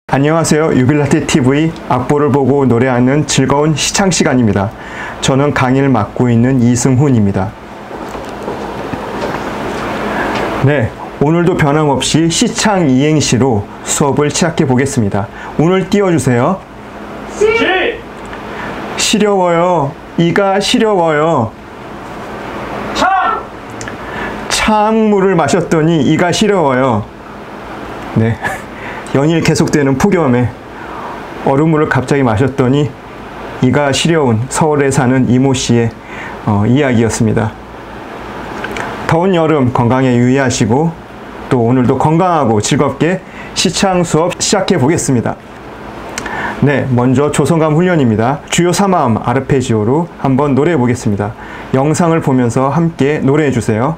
안녕하세요. 유빌라티TV 악보를 보고 노래하는 즐거운 시창 시간입니다. 저는 강의를 맡고 있는 이승훈입니다. 네, 오늘도 변함없이 시창 이행시로 수업을 시작해 보겠습니다. 오늘 띄워주세요. 시려워요. 이가 시려워요. 찬물을 마셨더니 이가 시려워요. 네. 연일 계속되는 폭염에 얼음물을 갑자기 마셨더니 이가 시려운 서울에 사는 이모 씨의 이야기였습니다. 더운 여름 건강에 유의하시고 또 오늘도 건강하고 즐겁게 시창 수업 시작해 보겠습니다. 네, 먼저 조성감 훈련입니다. 주요 3화음 아르페지오로 한번 노래해 보겠습니다. 영상을 보면서 함께 노래해 주세요.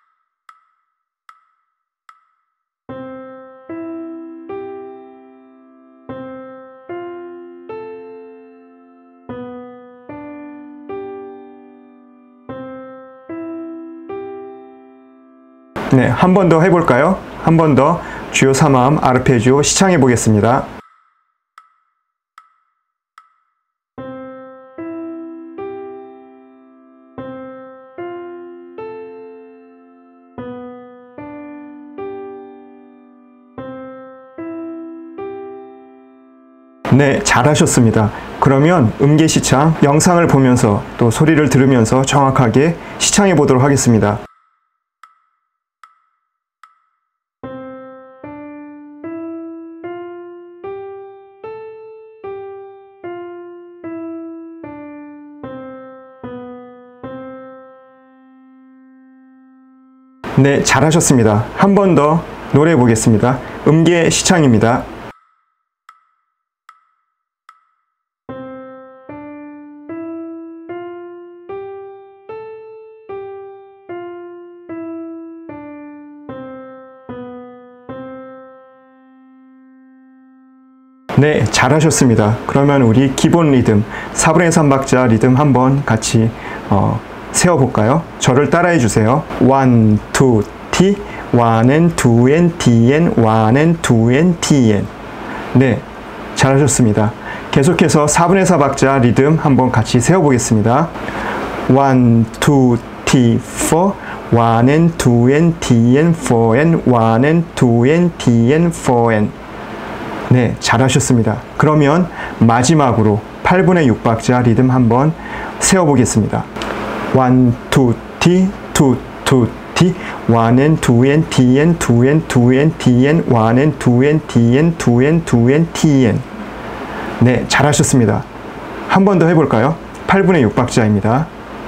네, 한 번 더 해볼까요? 한 번 더 주요 3화음 아르페지오 시창해 보겠습니다. 네, 잘하셨습니다. 그러면 음계 시창 영상을 보면서 또 소리를 들으면서 정확하게 시창해 보도록 하겠습니다. 네, 잘하셨습니다. 한 번 더 노래해 보겠습니다. 음계 시창입니다. 네, 잘하셨습니다. 그러면 우리 기본 리듬 4분의 3박자 리듬 한번 같이 세워볼까요? 저를 따라해 주세요. 1, 2, T, 1 and 2 and T and 1 and 2 and T and. 네, 잘하셨습니다. 계속해서 4분의 4박자 리듬 한번 같이 세워보겠습니다. 1, 2, T, 4, 1 and 2 and T and 4 and 1 and 2 and T and 4 and. 네, 잘하셨습니다. 그러면 마지막으로 8분의 6박자 리듬 한번 세워보겠습니다. 1, 2, T, 2, 2, T, 1 and 2 and T and 2 and 2 and T and 1 and 2 and T and 2 and 2 and T and. 네, 잘하셨습니다. 한 번 더 해볼까요? 8분의 6박자입니다.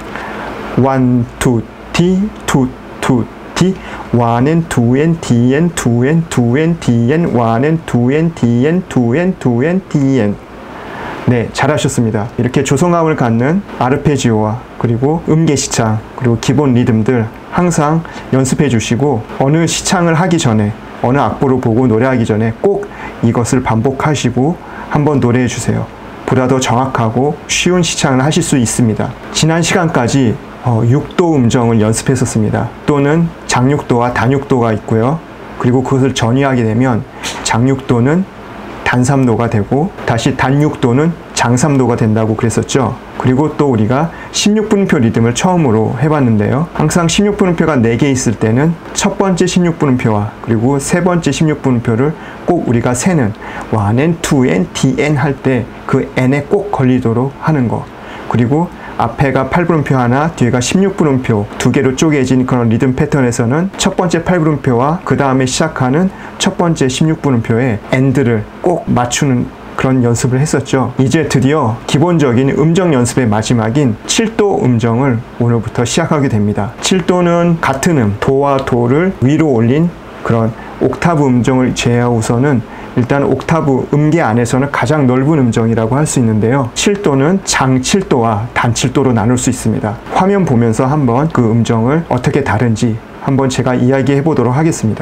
1, 2, T, 2, 2, T, 1 and 2 and T and 2 and 2 and T and 1 and 2 and T and 2 and 2 and T and. 네, 잘하셨습니다. 이렇게 조성감을 갖는 아르페지오와 그리고 음계 시창 그리고 기본 리듬들 항상 연습해 주시고 어느 시창을 하기 전에 어느 악보를 보고 노래하기 전에 꼭 이것을 반복하시고 한번 노래해 주세요. 보다 더 정확하고 쉬운 시창을 하실 수 있습니다. 지난 시간까지 6도 음정을 연습했었습니다. 또는 장육도와 단육도가 있고요. 그리고 그것을 전이하게 되면 장육도는 단삼도가 되고 다시 단육도는 장삼도가 된다고 그랬었죠. 그리고 또 우리가 16분음표 리듬을 처음으로 해봤는데요. 항상 16분음표가 4개 있을 때는 첫 번째 16분음표와 그리고 세 번째 16분음표를 꼭 우리가 세는 1 and 2 and T and 할 때 그 N에 꼭 걸리도록 하는 거. 그리고 앞에가 8분음표 하나, 뒤에가 16분음표 두 개로 쪼개진 그런 리듬 패턴에서는 첫 번째 8분음표와 그 다음에 시작하는 첫 번째 16분음표에 엔드를 꼭 맞추는 그런 연습을 했었죠. 이제 드디어 기본적인 음정 연습의 마지막인 7도 음정을 오늘부터 시작하게 됩니다. 7도는 같은 도와 도를 위로 올린 그런 옥타브 음정을 제외하고서는 일단 옥타브 음계 안에서는 가장 넓은 음정이라고 할 수 있는데요. 7도는 장 7도와 단 7도로 나눌 수 있습니다. 화면 보면서 한번 그 음정을 어떻게 다른지 한번 제가 이야기해 보도록 하겠습니다.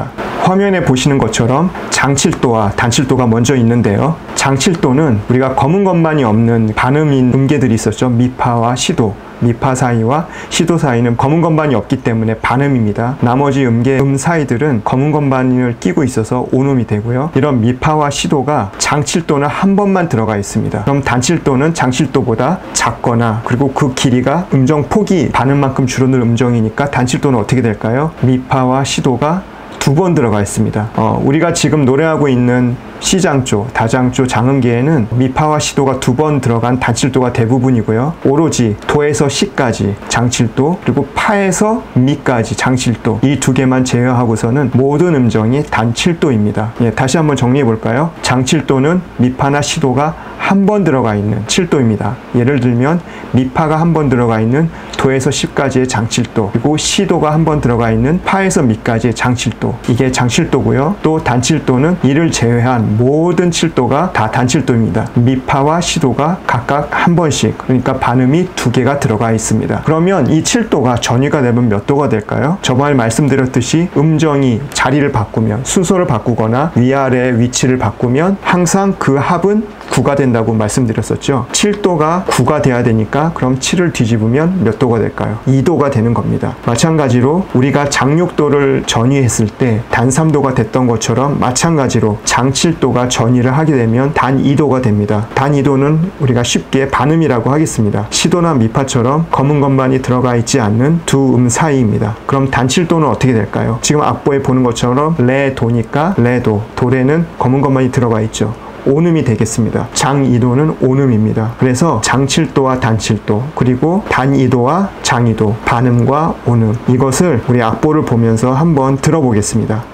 화면에 보시는 것처럼 장칠도와 단칠도가 먼저 있는데요. 장칠도는 우리가 검은 것만이 없는 반음인 음계들이 있었죠. 미파와 시도. 미파 사이와 시도 사이는 검은 건반이 없기 때문에 반음입니다. 나머지 음계 사이들은 검은 건반을 끼고 있어서 온음이 되고요. 이런 미파와 시도가 장칠도는 한 번만 들어가 있습니다. 그럼 단칠도는 장칠도보다 작거나 그리고 그 길이가 음정 폭이 반음만큼 줄어들 음정이니까 단칠도는 어떻게 될까요? 미파와 시도가 두 번 들어가 있습니다. 우리가 지금 노래하고 있는 C장조, 다장조, 장음계에는 미파와 시도가 두 번 들어간 단칠도가 대부분이고요. 오로지 도에서 시까지 장칠도, 그리고 파에서 미까지 장칠도, 이 두 개만 제외하고서는 모든 음정이 단칠도입니다. 다시 한번 정리해 볼까요? 장칠도는 미파나 시도가 한 번 들어가 있는 칠도입니다. 예를 들면 미파가 한 번 들어가 있는 도에서 시까지의 장칠도, 그리고 시도가 한 번 들어가 있는 파에서 미까지의 장칠도, 이게 장칠도고요. 또 단칠도는 이를 제외한 모든 칠도가 다 단칠도입니다. 미파와 시도가 각각 한 번씩, 그러니까 반음이 두 개가 들어가 있습니다. 그러면 이 칠도가 전위가 되면 몇 도가 될까요? 저번에 말씀드렸듯이 음정이 자리를 바꾸면, 순서를 바꾸거나 위아래 위치를 바꾸면 항상 그 합은 9가 된다고 말씀드렸었죠. 7도가 9가 돼야 되니까 그럼 7을 뒤집으면 몇 도가 될까요? 2도가 되는 겁니다. 마찬가지로 우리가 장6도를 전위했을 때 단 3도가 됐던 것처럼 마찬가지로 장 7도가 전위를 하게 되면 단 2도가 됩니다. 단 2도는 우리가 쉽게 반음이라고 하겠습니다. 시도나 미파처럼 검은 건반이 들어가 있지 않는 두 음 사이입니다. 그럼 단 7도는 어떻게 될까요? 지금 악보에 보는 것처럼 레, 도니까 레도, 도레는 검은 건반이 들어가 있죠. 온음이 되겠습니다. 장 2도는 온음입니다. 그래서 장 7도와 단 7도, 그리고 단 2도와 장 2도, 반음과 온음, 이것을 우리 악보를 보면서 한번 들어보겠습니다.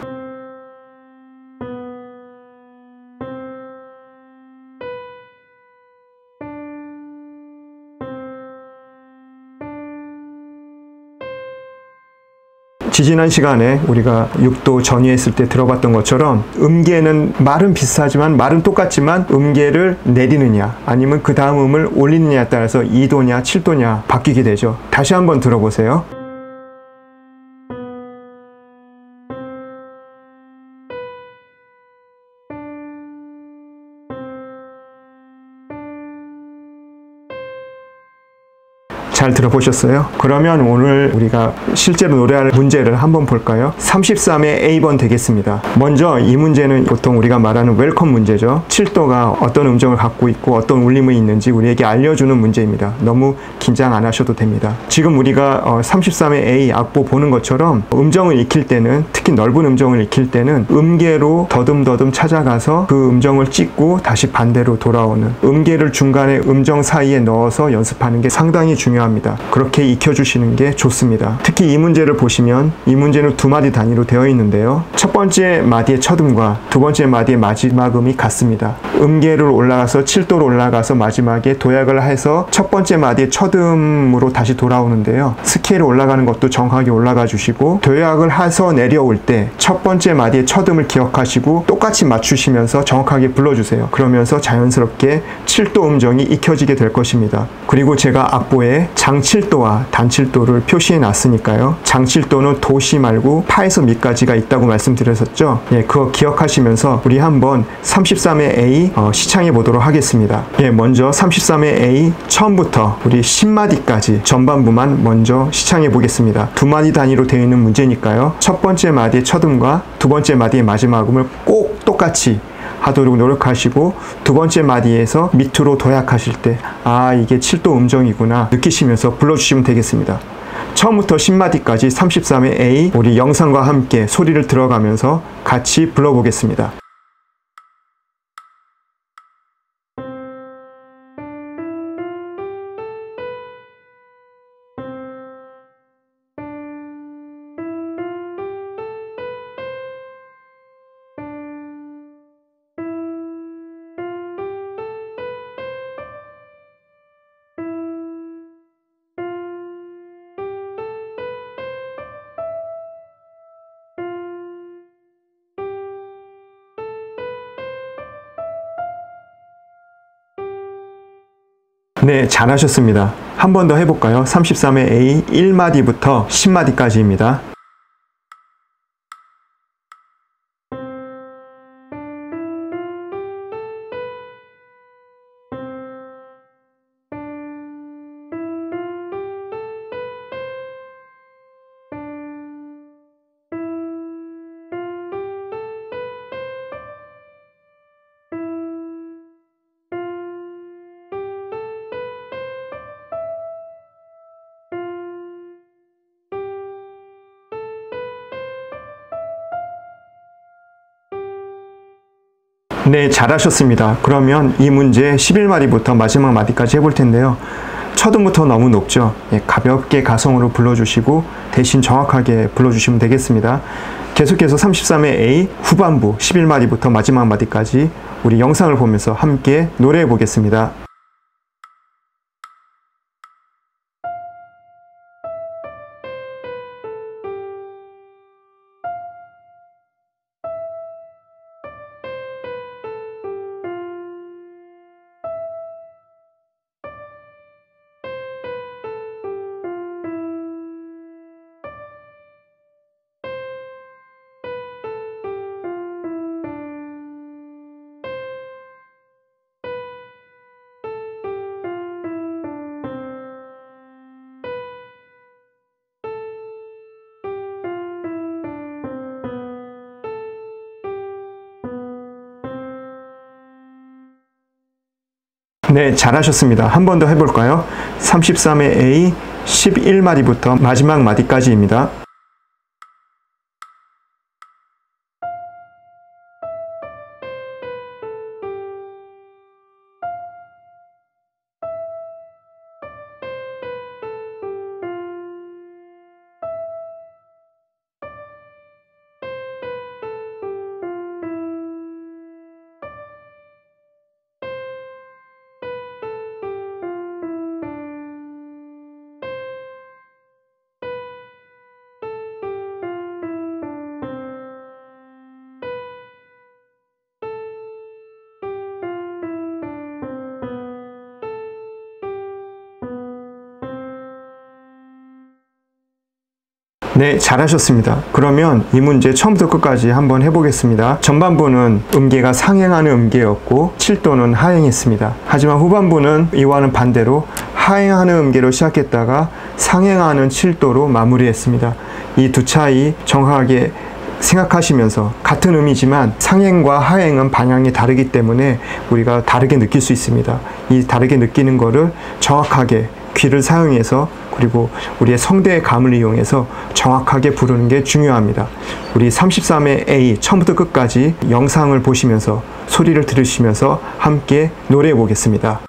지지난 시간에 우리가 6도 전위했을 때 들어봤던 것처럼 음계는 말은 비슷하지만, 말은 똑같지만 음계를 내리느냐 아니면 그 다음 음을 올리느냐에 따라서 2도냐 7도냐 바뀌게 되죠. 다시 한번 들어보세요. 잘 들어보셨어요? 그러면 오늘 우리가 실제로 노래할 문제를 한번 볼까요? 33의 A번 되겠습니다. 먼저 이 문제는 보통 우리가 말하는 웰컴 문제죠. 7도가 어떤 음정을 갖고 있고 어떤 울림이 있는지 우리에게 알려주는 문제입니다. 너무 긴장 안 하셔도 됩니다. 지금 우리가 33의 A 악보 보는 것처럼 음정을 익힐 때는, 특히 넓은 음정을 익힐 때는 음계로 더듬더듬 찾아가서 그 음정을 찍고 다시 반대로 돌아오는, 음계를 중간에 음정 사이에 넣어서 연습하는 게 상당히 중요합니다. 그렇게 익혀주시는 게 좋습니다. 특히 이 문제를 보시면 이 문제는 두 마디 단위로 되어 있는데요. 첫 번째 마디의 첫 음과 두 번째 마디의 마지막 음이 같습니다. 음계를 올라가서 7도로 올라가서 마지막에 도약을 해서 첫 번째 마디의 첫 음으로 다시 돌아오는데요. 스케일이 올라가는 것도 정확하게 올라가 주시고, 도약을 해서 내려올 때 첫 번째 마디의 첫 음을 기억하시고 똑같이 맞추시면서 정확하게 불러주세요. 그러면서 자연스럽게 7도 음정이 익혀지게 될 것입니다. 그리고 제가 악보에 장 7도와 단 7도를 표시해 놨으니까요. 장 7도는 도시 말고 파에서 미까지가 있다고 말씀드렸었죠. 그거 기억하시면서 우리 한번 33의 A 시창해 보도록 하겠습니다. 먼저 33의 A 처음부터 우리 10마디까지 전반부만 먼저 시창해 보겠습니다. 두 마디 단위로 되어 있는 문제니까요. 첫 번째 마디의 첫 음과 두 번째 마디의 마지막 음을 꼭 똑같이 하도록 노력하시고, 두 번째 마디에서 밑으로 도약하실 때 이게 7도 음정이구나 느끼시면서 불러주시면 되겠습니다. 처음부터 10마디까지 33의 A 우리 영상과 함께 소리를 들어가면서 같이 불러보겠습니다. 네, 잘하셨습니다. 한 번 더 해볼까요? 33의 A 1마디부터 10마디까지입니다. 네, 잘하셨습니다. 그러면 이 문제 11마디부터 마지막 마디까지 해볼 텐데요. 첫 음부터 너무 높죠. 예, 가볍게 가성으로 불러주시고 대신 정확하게 불러주시면 되겠습니다. 계속해서 33의 A 후반부 11마디부터 마지막 마디까지 우리 영상을 보면서 함께 노래해 보겠습니다. 네, 잘하셨습니다. 한 번 더 해볼까요? 33의 A 11마디부터 마지막 마디까지입니다. 네, 잘하셨습니다. 그러면 이 문제 처음부터 끝까지 한번 해보겠습니다. 전반부는 음계가 상행하는 음계였고 7도는 하행했습니다. 하지만 후반부는 이와는 반대로 하행하는 음계로 시작했다가 상행하는 7도로 마무리했습니다. 이 두 차이 정확하게 생각하시면서 같은 음이지만 상행과 하행은 방향이 다르기 때문에 우리가 다르게 느낄 수 있습니다. 이 다르게 느끼는 거를 정확하게 귀를 사용해서 그리고 우리의 성대의 감을 이용해서 정확하게 부르는 게 중요합니다. 우리 33의 A 처음부터 끝까지 영상을 보시면서 소리를 들으시면서 함께 노래해 보겠습니다.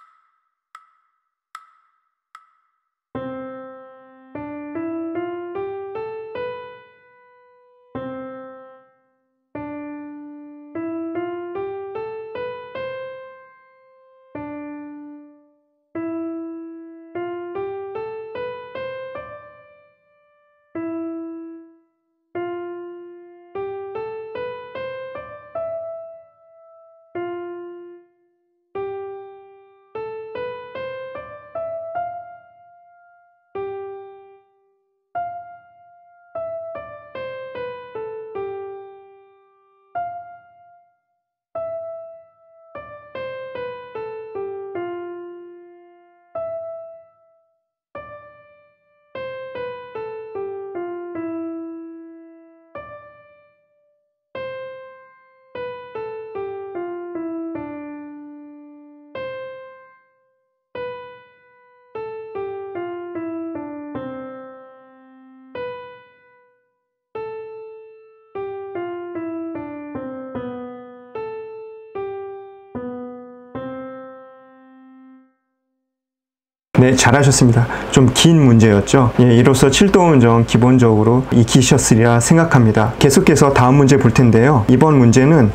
네, 잘하셨습니다. 좀 긴 문제였죠. 예, 이로써 7도 음정 기본적으로 익히셨으리라 생각합니다. 계속해서 다음 문제 볼 텐데요. 이번 문제는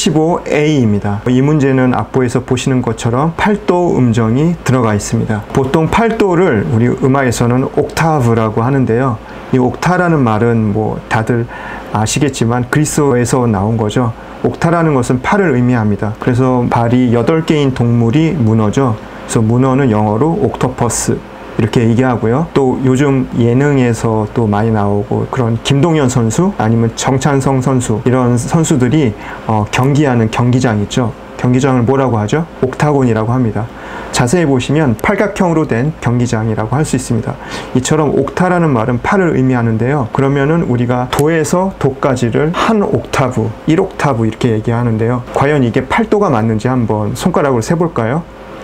35A입니다. 이 문제는 악보에서 보시는 것처럼 8도 음정이 들어가 있습니다. 보통 8도를 우리 음악에서는 옥타브라고 하는데요. 이 옥타라는 말은 뭐 다들 아시겠지만 그리스어에서 나온 거죠. 옥타라는 것은 팔을 의미합니다. 그래서 발이 8개인 동물이 문어죠. 그래서 문어는 영어로 옥토퍼스 이렇게 얘기하고요. 또 요즘 예능에서 또 많이 나오고 그런 김동현 선수 아니면 정찬성 선수 이런 선수들이 경기하는 경기장 있죠. 경기장을 뭐라고 하죠? 옥타곤이라고 합니다. 자세히 보시면 팔각형으로 된 경기장이라고 할 수 있습니다. 이처럼 옥타라는 말은 팔을 의미하는데요. 그러면은 우리가 도에서 도까지를 한 옥타브, 1옥타브 이렇게 얘기하는데요. 과연 이게 8도가 맞는지 한번 손가락으로 세볼까요?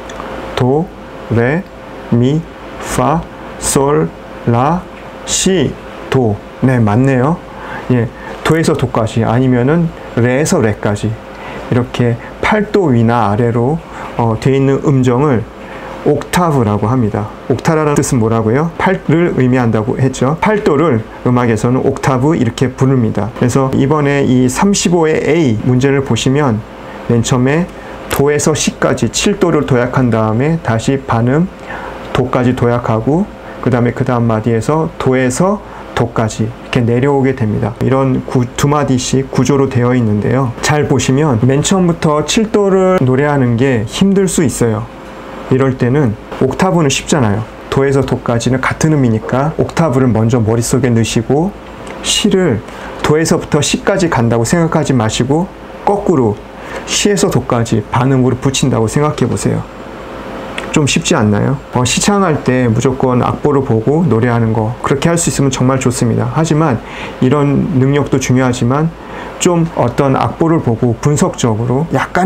도, 레, 미, 파, 솔, 라, 시, 도. 네, 맞네요. 예, 도에서 도까지 아니면은 레에서 레까지 이렇게 8도 위나 아래로 되어 있는 음정을 옥타브라고 합니다. 옥타라는 뜻은 뭐라고요? 8를 의미한다고 했죠. 8도를 음악에서는 옥타브 이렇게 부릅니다. 그래서 이번에 이 35의 A 문제를 보시면 맨 처음에 도에서 C까지 7도를 도약한 다음에 다시 반음 도까지 도약하고 그 다음 마디에서 도에서 도까지 이렇게 내려오게 됩니다. 이런 두 마디씩 구조로 되어 있는데요. 잘 보시면 맨 처음부터 7도를 노래하는 게 힘들 수 있어요. 이럴 때는 옥타브는 쉽잖아요. 도에서 도까지는 같은 음이니까 옥타브를 먼저 머릿속에 넣으시고 C를 도에서부터 C까지 간다고 생각하지 마시고 거꾸로 C에서 도까지 반음으로 붙인다고 생각해 보세요. 좀 쉽지 않나요? 시창할 때 무조건 악보를 보고 노래하는 거 그렇게 할 수 있으면 정말 좋습니다. 하지만 이런 능력도 중요하지만 좀 어떤 악보를 보고 분석적으로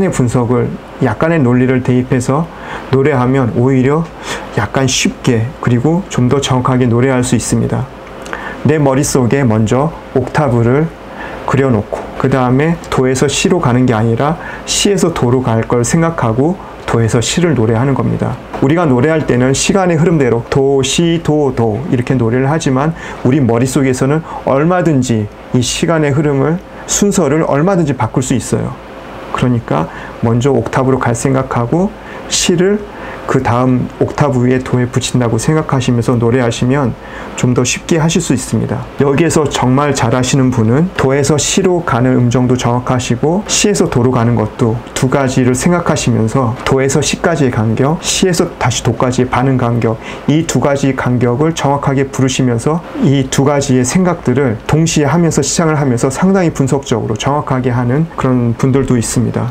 약간의 논리를 대입해서 노래하면 오히려 약간 쉽게 그리고 좀 더 정확하게 노래할 수 있습니다. 내 머릿속에 먼저 옥타브를 그려놓고 그 다음에 도에서 C로 가는 게 아니라 C에서 도로 갈 걸 생각하고 도에서 C를 노래하는 겁니다. 우리가 노래할 때는 시간의 흐름대로 도, 시, 도, 도 이렇게 노래를 하지만 우리 머릿속에서는 얼마든지 이 시간의 흐름을 순서를 얼마든지 바꿀 수 있어요. 그러니까 먼저 옥타브로 갈 생각하고 C를 그 다음 옥타브 위에 도에 붙인다고 생각하시면서 노래하시면 좀 더 쉽게 하실 수 있습니다. 여기에서 정말 잘하시는 분은 도에서 C로 가는 음정도 정확하시고 C에서 도로 가는 것도 두 가지를 생각하시면서 도에서 C까지의 간격, C에서 다시 도까지의 반응 간격 이 두 가지 간격을 정확하게 부르시면서 이 두 가지의 생각들을 동시에 하면서 시창을 하면서 상당히 분석적으로 정확하게 하는 그런 분들도 있습니다.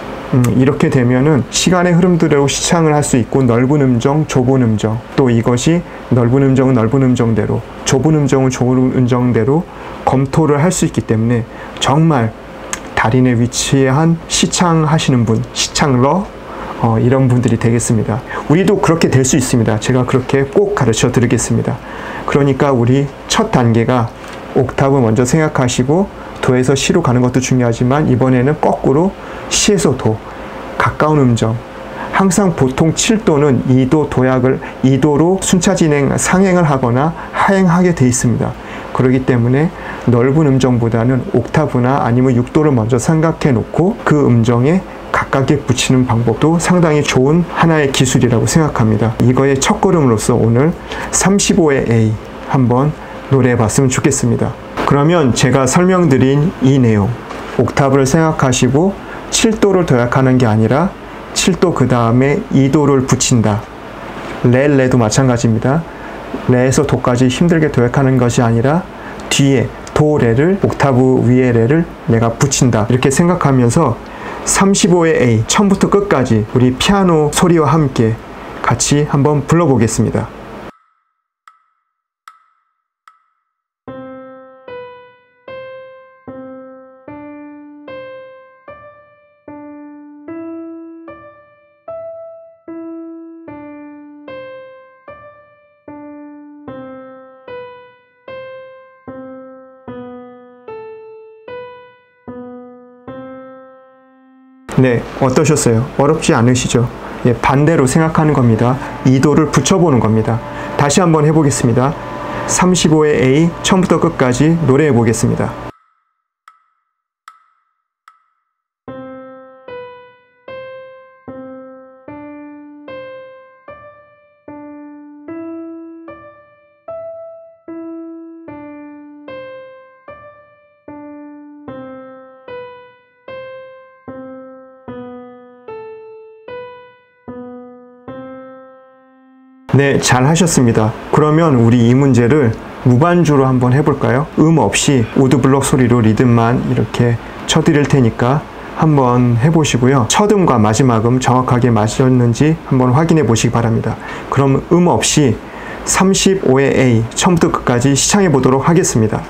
이렇게 되면은 시간의 흐름대로 시창을 할 수 있고 넓은 음정, 좁은 음정 또 이것이 넓은 음정은 넓은 음정대로 좁은 음정은 좁은 음정대로 검토를 할 수 있기 때문에 정말 달인의 위치에 한 시창하시는 분, 시창러 이런 분들이 되겠습니다. 우리도 그렇게 될 수 있습니다. 제가 그렇게 꼭 가르쳐 드리겠습니다. 그러니까 우리 첫 단계가 옥타브 먼저 생각하시고 도에서 C로 가는 것도 중요하지만 이번에는 거꾸로 C에서 도, 가까운 음정 항상 보통 7도는 2도 도약을 2도로 순차 진행, 상행을 하거나 하행하게 돼 있습니다. 그렇기 때문에 넓은 음정보다는 옥타브나 아니면 6도를 먼저 생각해 놓고 그 음정에 가깝게 붙이는 방법도 상당히 좋은 하나의 기술이라고 생각합니다. 이거의 첫걸음으로서 오늘 35의 A 한번 노래해 봤으면 좋겠습니다. 그러면 제가 설명드린 이 내용 옥타브를 생각하시고 7도를 도약하는 게 아니라 7도 그 다음에 2도를 붙인다. 레도 마찬가지입니다. 레에서 도까지 힘들게 도약하는 것이 아니라 뒤에 도, 레를 옥타브 위에 레를 내가 붙인다. 이렇게 생각하면서 35의 A 처음부터 끝까지 우리 피아노 소리와 함께 같이 한번 불러보겠습니다. 네, 어떠셨어요? 어렵지 않으시죠? 예, 반대로 생각하는 겁니다. 2도를 붙여보는 겁니다. 다시 한번 해보겠습니다. 35의 A 처음부터 끝까지 노래해 보겠습니다. 네, 잘 하셨습니다. 그러면 우리 이 문제를 무반주로 한번 해볼까요? 없이 우드블럭 소리로 리듬만 이렇게 쳐드릴 테니까 한번 해보시고요. 첫 음과 마지막 음 정확하게 맞았는지 한번 확인해 보시기 바랍니다. 그럼 없이 35의 A 처음부터 끝까지 시창해 보도록 하겠습니다.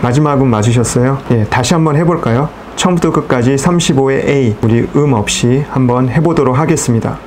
마지막 음 맞으셨어요? 예, 다시 한번 해볼까요? 처음부터 끝까지 35의 A, 우리 음 없이 한번 해보도록 하겠습니다.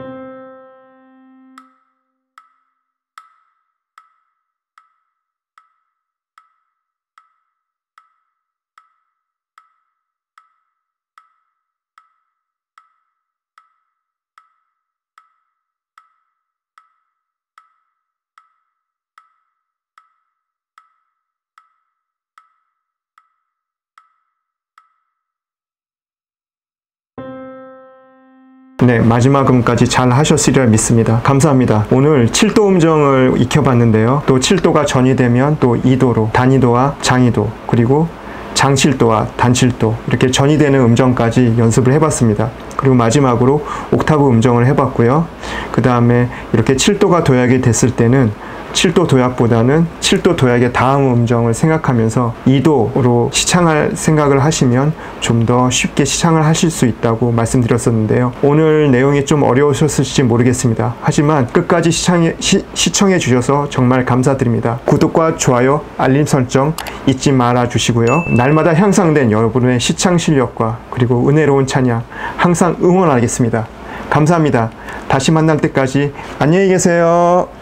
네, 마지막 음까지 잘 하셨으리라 믿습니다. 감사합니다. 오늘 7도 음정을 익혀봤는데요. 또 7도가 전이 되면 또 2도로 단위도와 장위도, 그리고 장칠도와 단칠도, 이렇게 전이 되는 음정까지 연습을 해봤습니다. 그리고 마지막으로 옥타브 음정을 해봤고요. 그 다음에 이렇게 7도가 도약이 됐을 때는 7도 도약보다는 7도 도약의 다음 음정을 생각하면서 2도로 시창할 생각을 하시면 좀 더 쉽게 시창을 하실 수 있다고 말씀드렸었는데요. 오늘 내용이 좀 어려우셨을지 모르겠습니다. 하지만 끝까지 시청해 주셔서 정말 감사드립니다. 구독과 좋아요, 알림 설정 잊지 말아 주시고요. 날마다 향상된 여러분의 시창 실력과 그리고 은혜로운 찬양 항상 응원하겠습니다. 감사합니다. 다시 만날 때까지 안녕히 계세요.